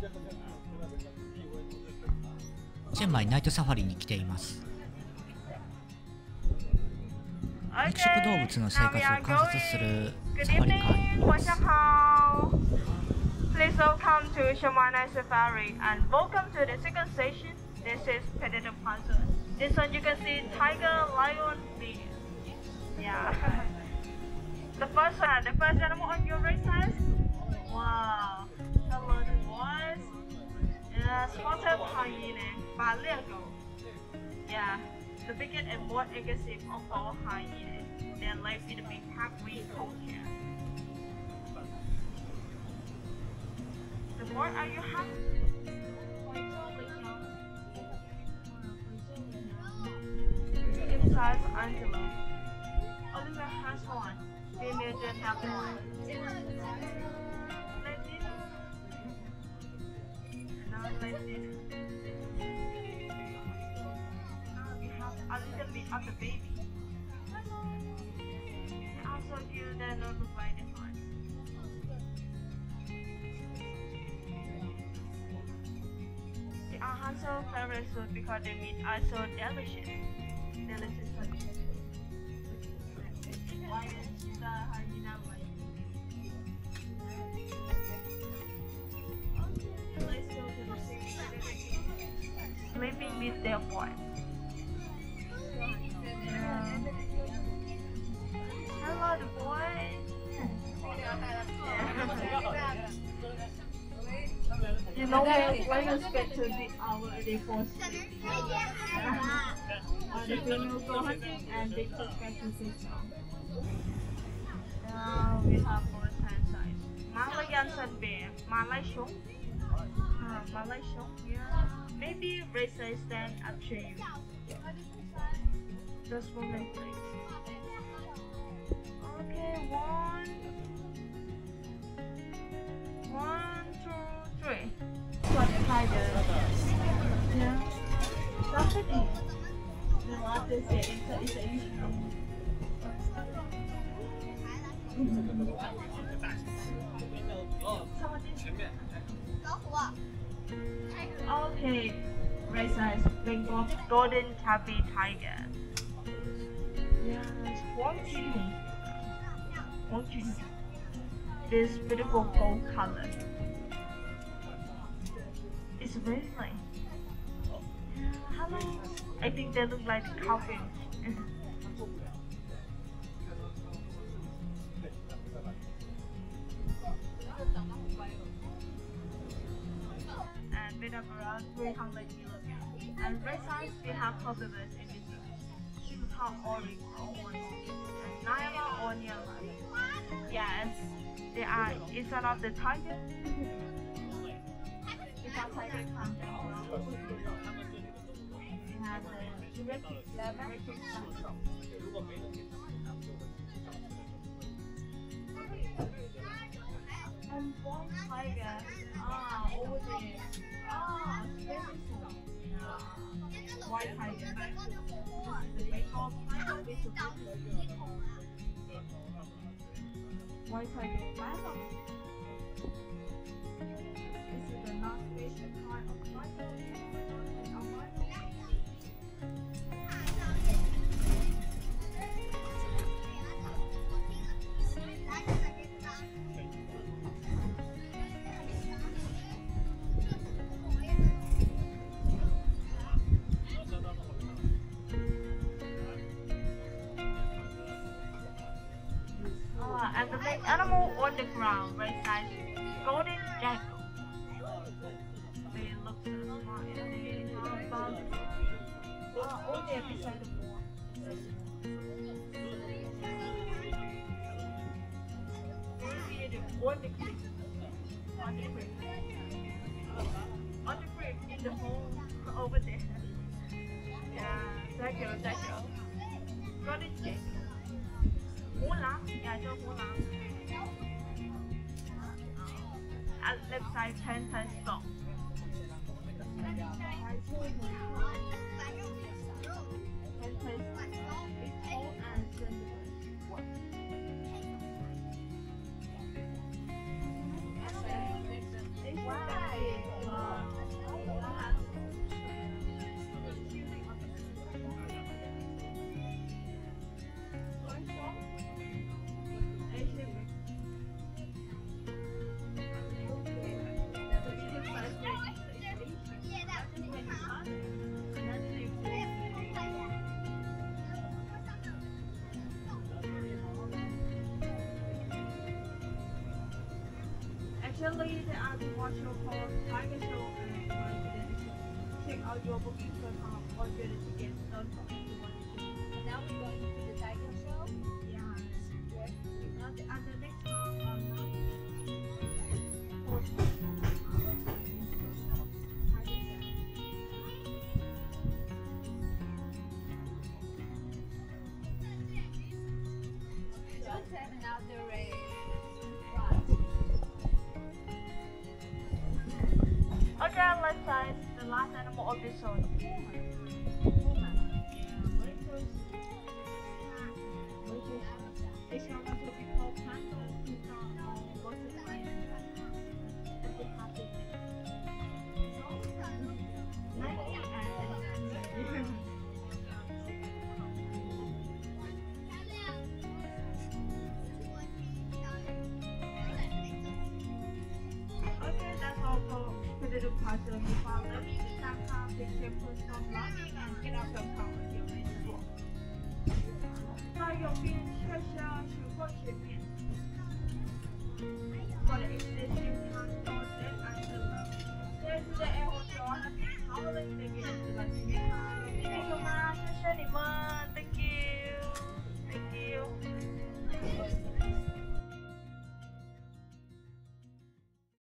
チェンマイナイトサファリに来ています。肉食動物の生活を観察するサファリカーに乗ります。 Please welcome to Chiang Mai Night Safari and welcome to the second station. This is Predator Plaza. This one you can see tiger, lion, bear. Yeah. The first animal on your right side. Wow. Hello the boys. Yeah, spotted hyena. Yeah. The biggest and most aggressive of all hyenas. They live in the big halfway cold here. The more are you happy? Inside antelope. Oliver has one. Female don't have one. Like this. Now like this. A little bit of the baby. And also you then not look like the one. They are also favorite food because the meat are so delicious. Delicious. Why is the hyena white? Okay, let's go to the same. Sleeping with their boy. Hello, the boy. You know when you spend 20 hours they force the female go hunting and they cook back to sister. Now we have more hand size. Malayan sun bear, Malay shok. Malay shok, yeah. Maybe race size stand up to you. Just moment, please. Okay, one, two, three. What tiger? Yeah. That's it. The largest is Okay, right size Bangkok golden tabby tiger. Yes, watching this beautiful gold color. It's very nice. Hello. I think they look like coffins. And made up around 300 kilograms. And right size we have populars in this one. Shoes have orange or one. And Nyala or Nyala. Yes, they are inside of the tiger. Inside tiger comes around. We have the British control. And one tiger, over there. White tiger. The Bangkok tiger is the white tiger Bangkok. This is the non-special kind of tiger. And the main animal on the ground, right side, golden jackal. They look so smart and they are bountiful. All there beside the wall. Maybe on the creek. On the creek. On the creek in the hole over there. Yeah, jackal. Golden jackal. Yeah, at left side 10 times stop. Wow. Actually, the animal show called Tiger Show and Tiger Show. Check out your booking.com or get a ticket. Don't forget to watch the show. And now we're going to the tiger show. Yeah. Yes. And the next one, Just another race. okay, left side, the last animal of this zone. This one also be called panda. Okay, that's all for the puzzle. You follow me, tap picture, post on blocking, and get up the power. 那右边车厢是过去面。